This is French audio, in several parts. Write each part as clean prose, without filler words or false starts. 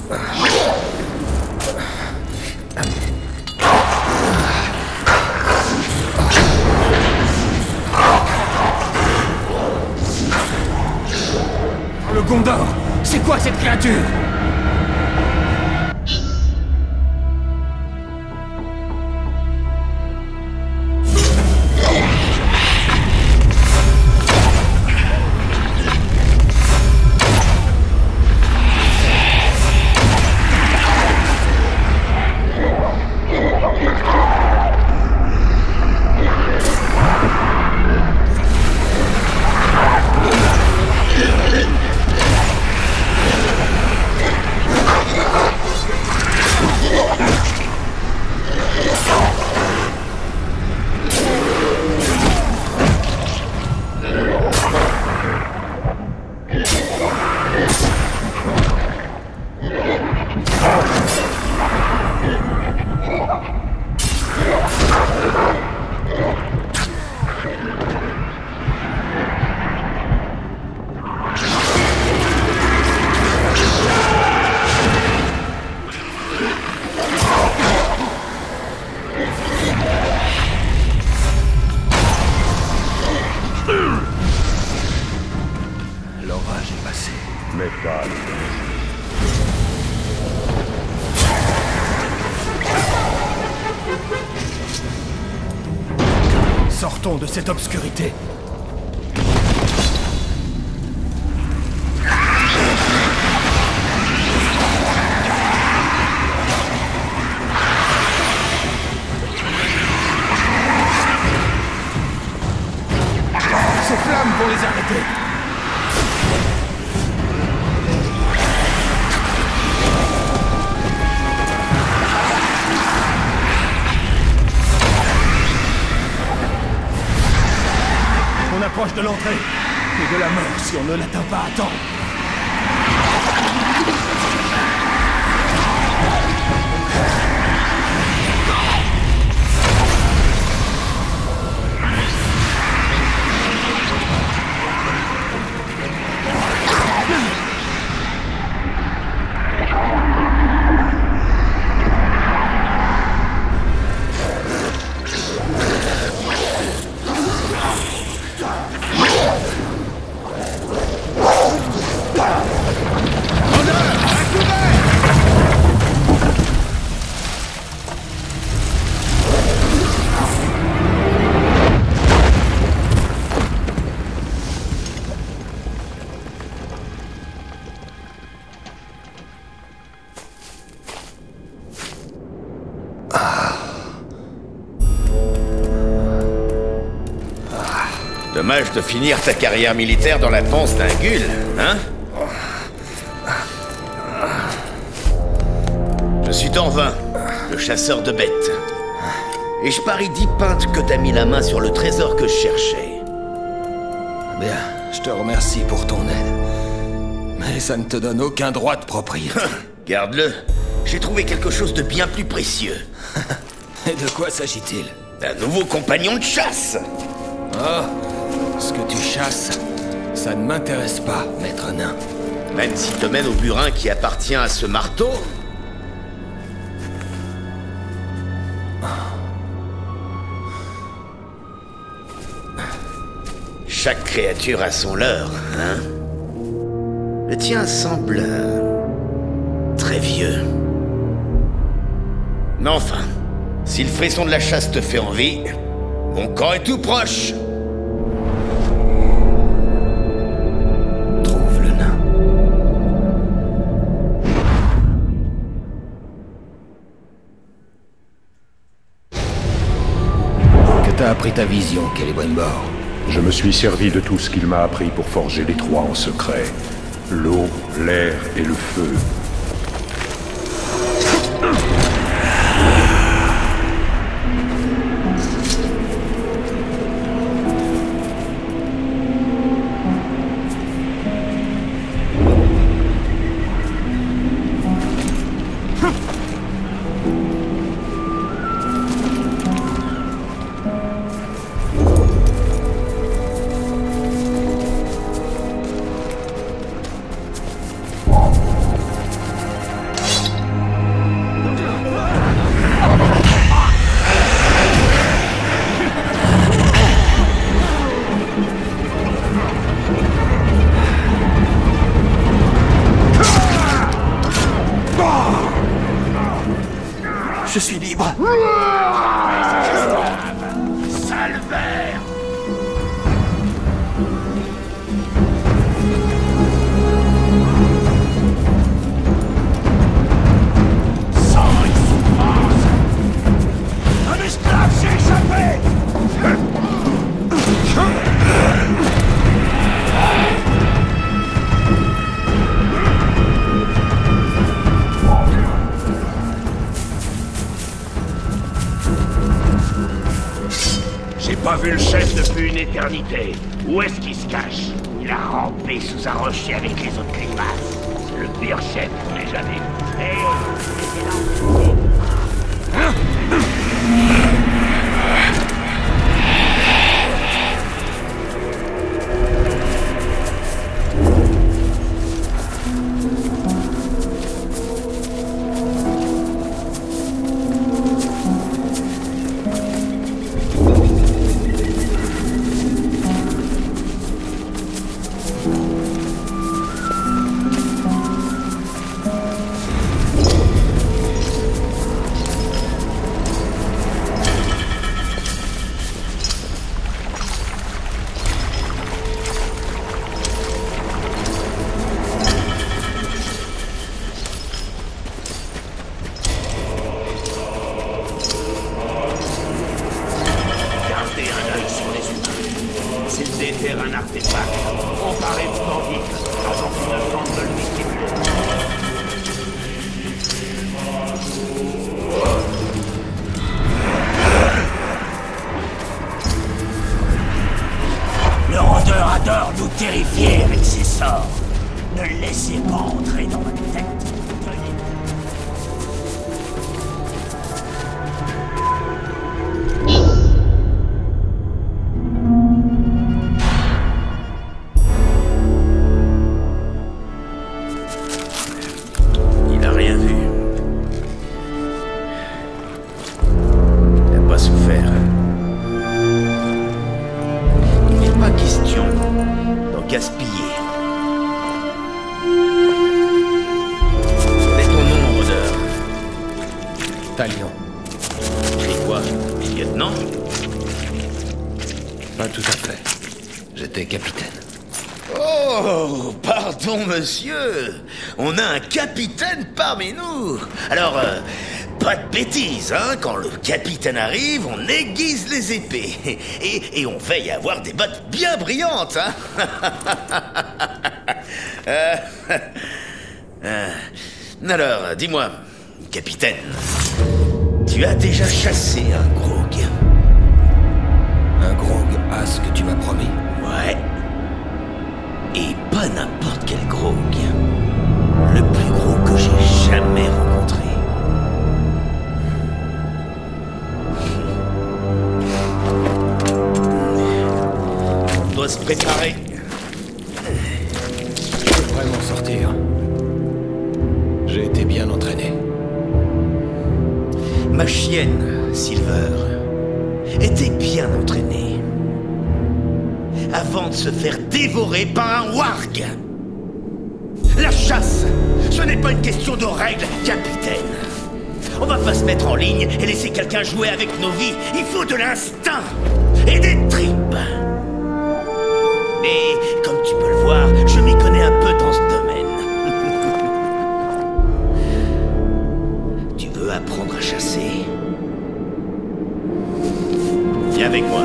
Le Gondor! C'est quoi cette créature? L'orage est passé. Mais pas le Sortons de cette obscurité. Ces flammes vont les arrêter. On approche de l'entrée et de la mort si on ne l'atteint pas à temps. Dommage de finir ta carrière militaire dans la panse d'un Gull, hein? Je suis Danvin, le chasseur de bêtes. Et je parie 10 pintes que t'as mis la main sur le trésor que je cherchais. Bien, je te remercie pour ton aide. Mais ça ne te donne aucun droit de propriété. Garde-le. J'ai trouvé quelque chose de bien plus précieux. Et de quoi s'agit-il? Un nouveau compagnon de chasse. Oh, ce que tu chasses, ça ne m'intéresse pas, maître nain. Même s'il te mène au burin qui appartient à ce marteau. Chaque créature a son leurre, hein? Le tien semble... très vieux. Mais enfin, si le frisson de la chasse te fait envie, mon camp est tout proche. Trouve le nain. Que t'a appris ta vision, Celebrimbor? Je me suis servi de tout ce qu'il m'a appris pour forger les trois en secret. L'eau, l'air et le feu. Je suis libre. Sale verre! Sang et souffrance! Un esclave s'est échappé! J'ai pas vu le chef depuis une éternité. Où est-ce qu'il se cache? Il a rampé sous un rocher avec les autres grimaces. C'est le pire chef qu'on ait jamais vu. Hé, déterre un artefact, emparez-vous vite, avant qu'il ne tente de le distribuer. Le rôdeur adore nous terrifier avec ses sorts. Ne le laissez pas entrer dans votre tête. Il a rien vu. Il n'a pas souffert. Il n'est pas question d'en gaspiller. Quel est ton nom, rôdeur? Talion. C'est quoi, lieutenant? Pas tout à fait. J'étais capitaine. Oh, pardon, monsieur. On a un capitaine parmi nous. Alors, pas de bêtises, hein. Quand le capitaine arrive, on aiguise les épées. Et on veille à avoir des bottes bien brillantes, hein. Alors, dis-moi, capitaine, tu as déjà chassé un grog? Un grog a ce que tu m'as promis. Ouais. Et pas n'importe quel grog. Le plus gros que j'ai jamais rencontré. On doit se préparer. Je devrais m'en sortir. J'ai été bien entraîné. Ma chienne, Silver, était bien entraînée. Avant de se faire dévorer par un warg. La chasse, ce n'est pas une question de règles, capitaine. On va pas se mettre en ligne et laisser quelqu'un jouer avec nos vies. Il faut de l'instinct et des tripes. Mais comme tu peux le voir, je m'y connais un peu dans ce domaine. Tu veux apprendre à chasser? Viens avec moi.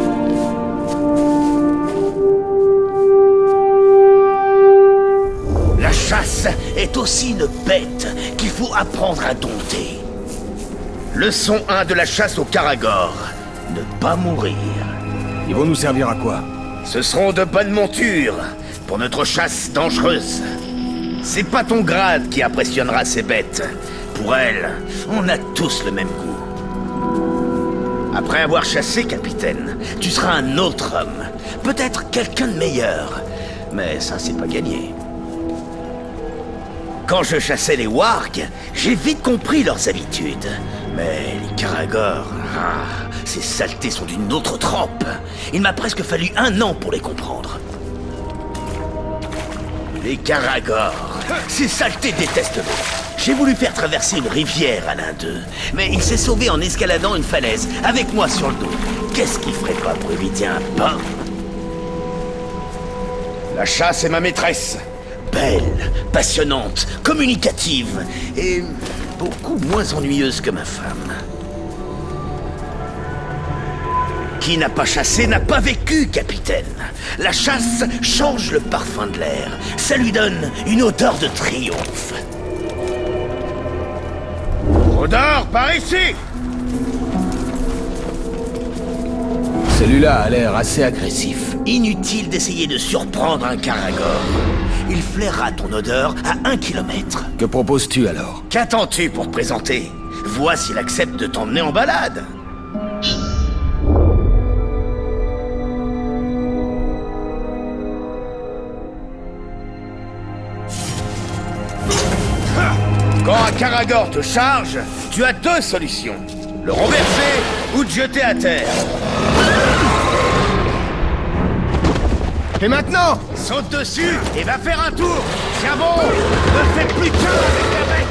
La chasse est aussi une bête qu'il faut apprendre à dompter. Leçon 1 de la chasse au Karagor. Ne pas mourir. Ils vont nous servir à quoi? Ce seront de bonnes montures pour notre chasse dangereuse. C'est pas ton grade qui impressionnera ces bêtes. Pour elles, on a tous le même goût. Après avoir chassé, capitaine, tu seras un autre homme. Peut-être quelqu'un de meilleur. Mais ça, c'est pas gagné. Quand je chassais les wargs, j'ai vite compris leurs habitudes. Mais les Karagor, ces saletés sont d'une autre trempe. Il m'a presque fallu 1 an pour les comprendre. Les Karagor, ces saletés détestent l'eau. J'ai voulu faire traverser une rivière à l'un d'eux, mais il s'est sauvé en escaladant une falaise, avec moi sur le dos. Qu'est-ce qu'il ferait pas pour éviter un pain? La chasse est ma maîtresse. Belle, passionnante, communicative, et beaucoup moins ennuyeuse que ma femme. Qui n'a pas chassé n'a pas vécu, capitaine. La chasse change le parfum de l'air. Ça lui donne une odeur de triomphe. Odeur, par ici! Celui-là a l'air assez agressif. Inutile d'essayer de surprendre un caragor. Il flairera ton odeur à 1 kilomètre. Que proposes-tu alors? Qu'attends-tu pour te présenter? Vois s'il accepte de t'emmener en balade. Quand un caragor te charge, tu as 2 solutions. Le renverser ou te jeter à terre. Et maintenant? Saute dessus et va faire un tour. Tiens bon, ne fais plus qu'un avec la bête.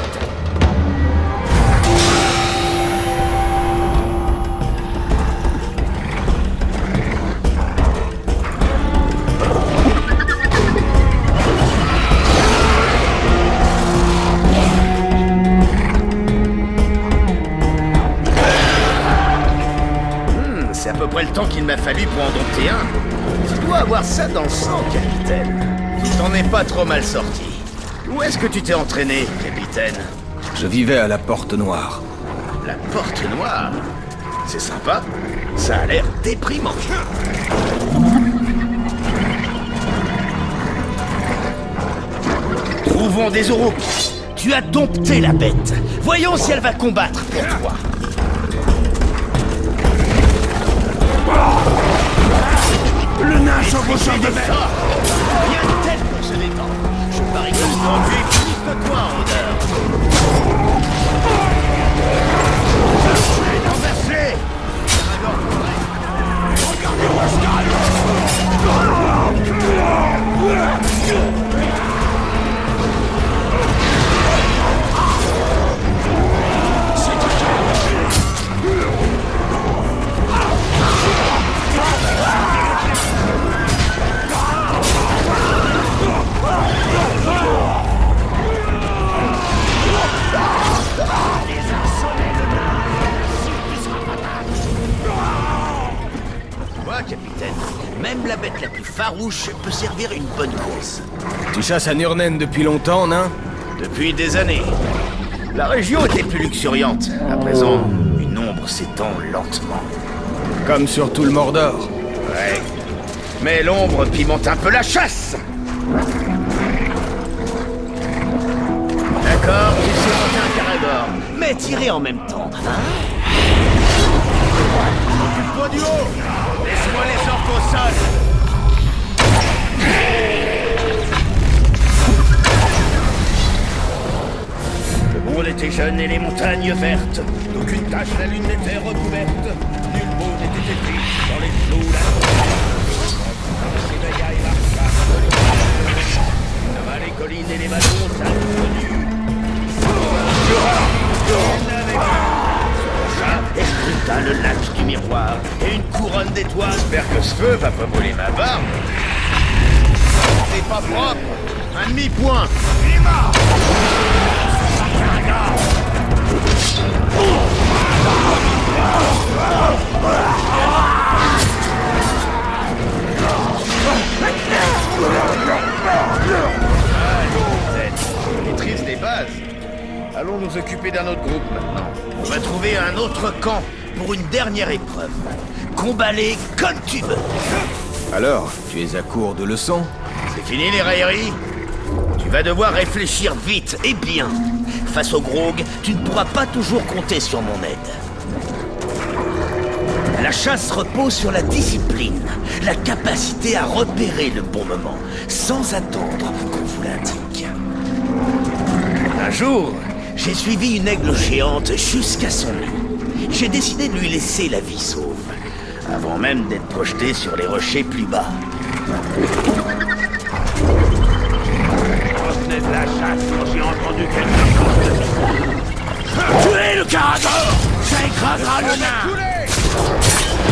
C'est à peu près le temps qu'il m'a fallu pour en dompter un. Tu dois avoir ça dans le sang, capitaine. Tu t'en es pas trop mal sorti. Où est-ce que tu t'es entraîné, capitaine? Je vivais à la Porte Noire. La Porte Noire? C'est sympa. Ça a l'air déprimant. Trouvons des Uruks. Tu as dompté la bête. Voyons si elle va combattre pour toi. Le nain chevauchant de mer! Rien de tel pour se détendre. Je parie que ce conduit est plus que toi en odeur. Renversé! Regardez Pascal! Capitaine, même la bête la plus farouche peut servir une bonne cause. Tu chasses à Nurnen depuis longtemps, nain? Depuis des années. La région était plus luxuriante. À présent, une ombre s'étend lentement. Comme sur tout le Mordor. Ouais. Mais l'ombre pimente un peu la chasse. D'accord, tu sais monter un caragor, mais tirer en même temps, hein? Occupe-toi du haut. Laisse-moi les orques au sol. Le monde était jeune et les montagnes vertes. D'aucune tache la lune n'était recouverte. Nul mot n'était écrit dans les flots la s'éveilla et marcha sur les montagnes. Ça va les collines et les vallons inconnus. Et scruta le lac du miroir et une couronne d'étoiles. J'espère que ce feu va pas brûler ma barbe. C'est pas propre. Un demi-point. Il est mort. Maîtrise les bases. Allons nous occuper d'un autre groupe maintenant. On va trouver un autre camp pour une dernière épreuve. Combat-les comme tu veux. Alors, tu es à court de leçons? C'est fini les railleries? Tu vas devoir réfléchir vite et bien. Face au grog, tu ne pourras pas toujours compter sur mon aide. La chasse repose sur la discipline, la capacité à repérer le bon moment, sans attendre qu'on vous l'indique. Un jour, j'ai suivi une aigle géante jusqu'à son nid. J'ai décidé de lui laisser la vie sauve, avant même d'être projeté sur les rochers plus bas. Revenez de la chasse quand j'ai entendu quelque chose de écrasera le nain.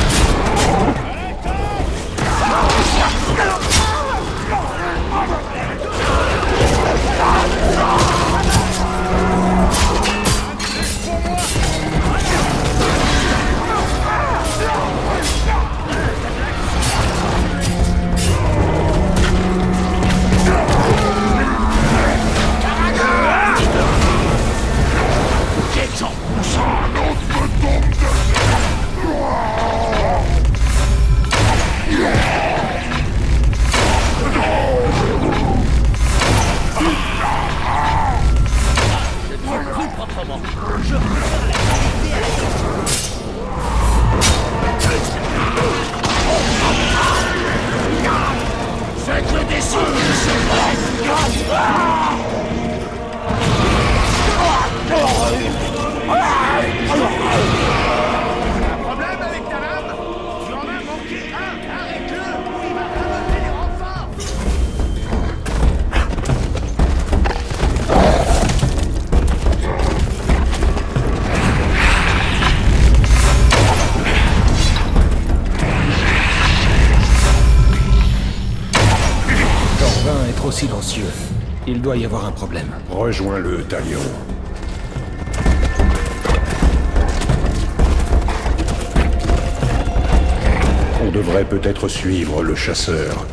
Silencieux. Il doit y avoir un problème. Rejoins-le, Talion. On devrait peut-être suivre le chasseur.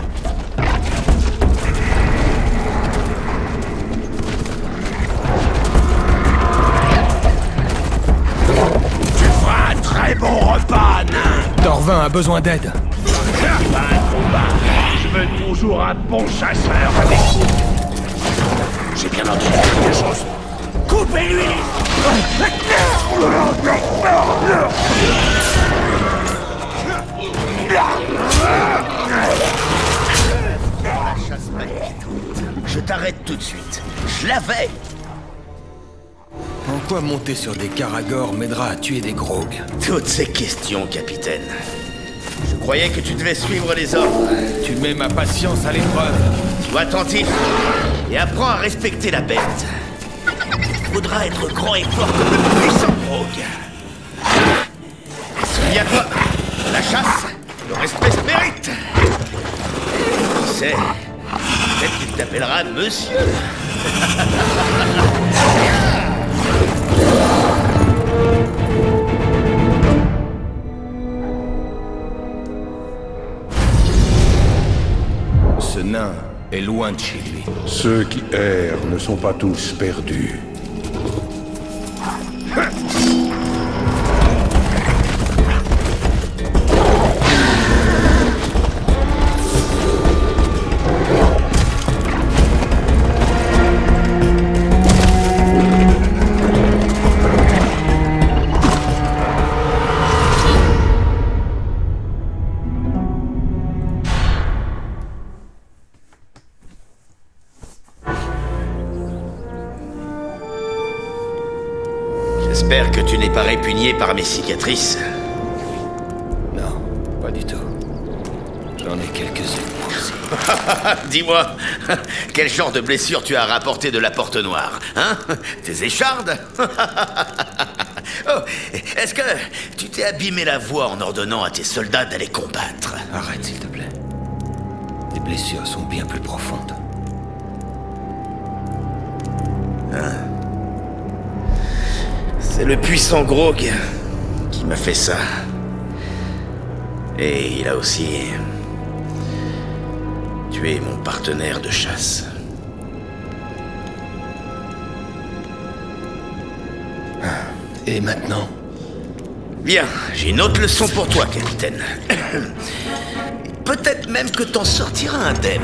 Tu feras un très bon repas, nain. Dorvin a besoin d'aide. Pas un combat. Je veux toujours un bon chasseur avec vous. J'ai bien entendu quelque chose. Coupez-lui. La chasse magnétique. Je t'arrête tout de suite. Je l'avais. En quoi monter sur des caragors m'aidera à tuer des grogs? Toutes ces questions, capitaine. Je croyais que tu devais suivre les ordres. Tu mets ma patience à l'épreuve. Sois attentif et apprends à respecter la bête. Faudra être grand et fort comme le puissant Grog. Souviens-toi, la chasse, le respect se mérite. Qui sait, peut-être qu'il t'appellera monsieur. Ce nain est loin de chez lui. Ceux qui errent ne sont pas tous perdus. J'espère que tu n'es pas répugné par mes cicatrices. Non, pas du tout. J'en ai quelques-unes aussi. Dis-moi, quel genre de blessure tu as rapporté de la Porte Noire, hein? Tes échardes? Oh, est-ce que tu t'es abîmé la voix en ordonnant à tes soldats d'aller combattre? Arrête, s'il te plaît. Tes blessures sont bien plus profondes. C'est le puissant Grog qui m'a fait ça. Et il a aussi tué mon partenaire de chasse. Et maintenant? Bien, j'ai une autre leçon pour toi, capitaine. Peut-être même que t'en sortiras indemne.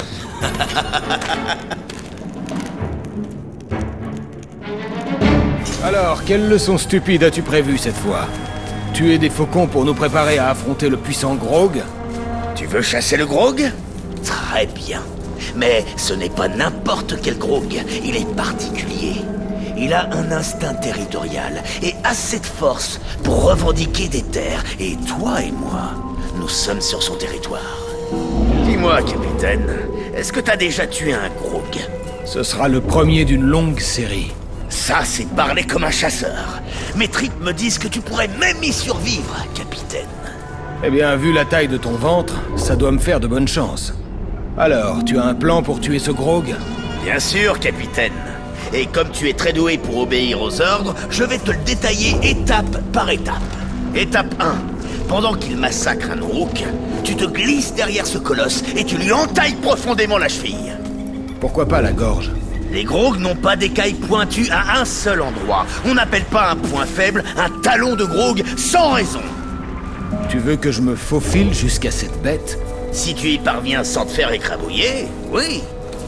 Alors, quelle leçon stupide as-tu prévue cette fois? Tuer des faucons pour nous préparer à affronter le puissant Grog? Tu veux chasser le Grog? Très bien. Mais ce n'est pas n'importe quel Grog. Il est particulier. Il a un instinct territorial et assez de force pour revendiquer des terres. Et toi et moi, nous sommes sur son territoire. Dis-moi, capitaine, est-ce que t'as déjà tué un Grog? Ce sera le premier d'une longue série. Ça, c'est parler comme un chasseur. Mes tripes me disent que tu pourrais même y survivre, capitaine. Eh bien, vu la taille de ton ventre, ça doit me faire de bonnes chances. Alors, tu as un plan pour tuer ce Grog? Bien sûr, capitaine. Et comme tu es très doué pour obéir aux ordres, je vais te le détailler étape par étape. Étape 1. Pendant qu'il massacre un Uruk, tu te glisses derrière ce colosse et tu lui entailles profondément la cheville. Pourquoi pas la gorge? Les Grogs n'ont pas d'écailles pointues à un seul endroit. On n'appelle pas un point faible un talon de Grog sans raison. Tu veux que je me faufile jusqu'à cette bête? Si tu y parviens sans te faire écrabouiller, oui.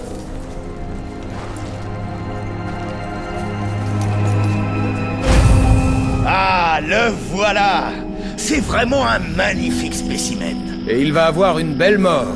Ah, le voilà! C'est vraiment un magnifique spécimen. Et il va avoir une belle mort.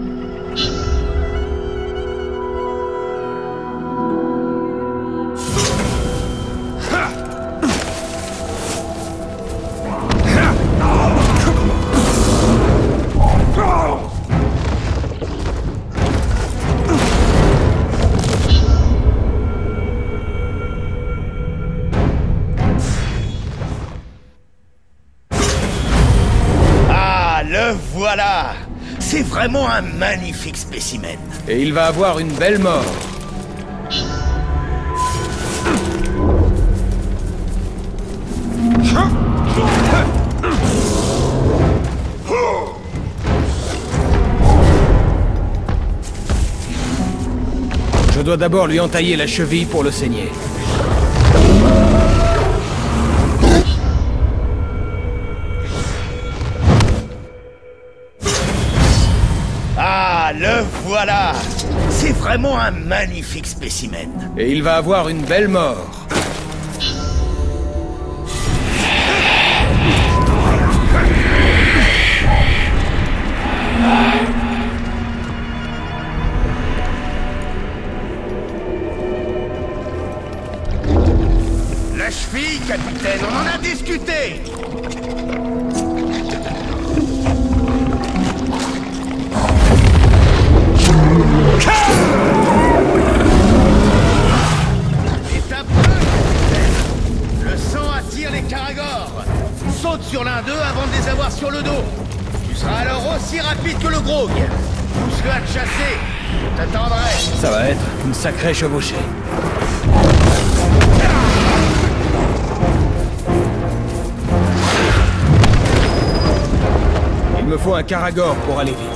Le voilà! C'est vraiment un magnifique spécimen. Et il va avoir une belle mort. Je dois d'abord lui entailler la cheville pour le saigner. Ah, le voilà! C'est vraiment un magnifique spécimen. Et il va avoir une belle mort. La cheville, capitaine, on en a discuté! Étape 1, le sang attire les caragors. Saute sur l'un d'eux avant de les avoir sur le dos. Tu seras alors aussi rapide que le Grog. Pousse-le à te chasser. Je t'attendrai. Ça va être une sacrée chevauchée. Il me faut un caragor pour aller vite.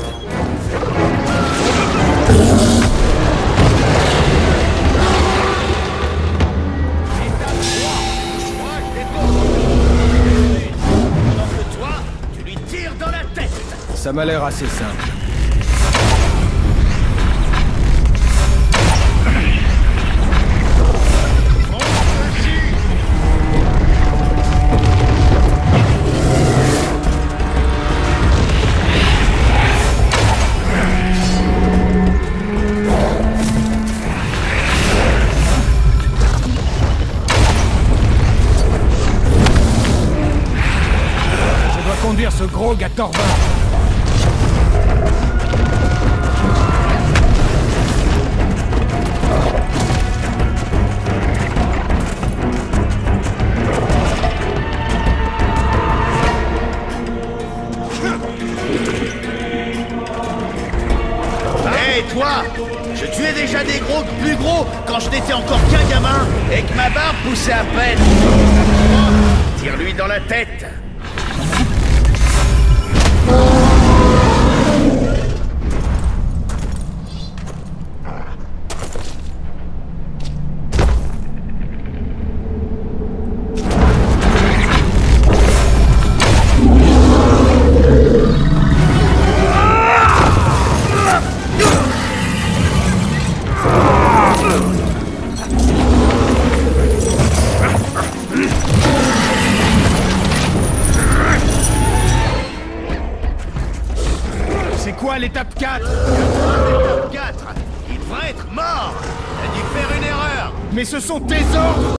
Ça m'a l'air assez simple. Je dois conduire ce Grog à Torvin. Toi, je tuais déjà des Grogs plus gros quand je n'étais encore qu'un gamin et que ma barbe poussait à peine. Tire-lui dans la tête. C'est quoi l'étape 4? L'étape 4, il devrait être mort. T'as dû faire une erreur. Mais ce sont tes ordres!